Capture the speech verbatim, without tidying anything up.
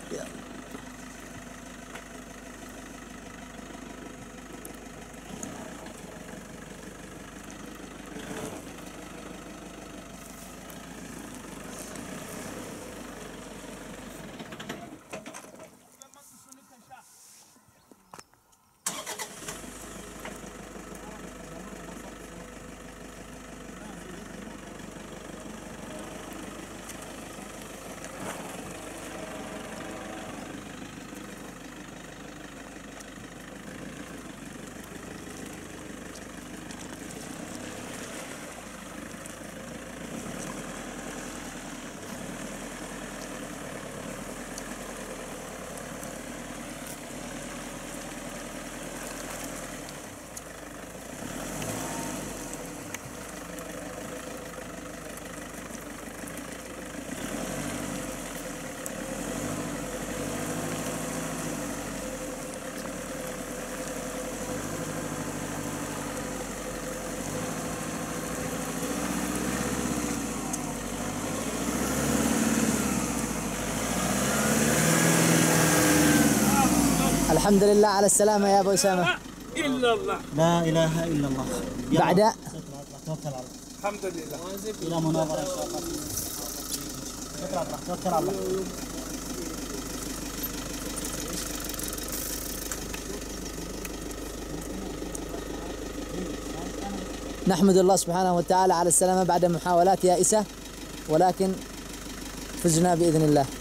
الحمد لله على السلامة يا أبو أسامة. إلا الله. لا إله إلا الله. بعد توكل على الله. الحمد لله. إلى مناظرة إن شاء الله. توكل على الله. توكل على الله. نحمد الله سبحانه وتعالى على السلامة بعد محاولات يائسة، ولكن فزنا بإذن الله.